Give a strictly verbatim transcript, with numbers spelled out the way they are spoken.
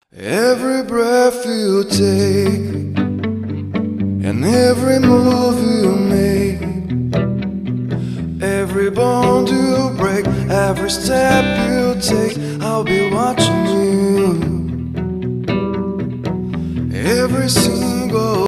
Every breath you take and every move you make, every bond you break, every step you take, I'll be watching you.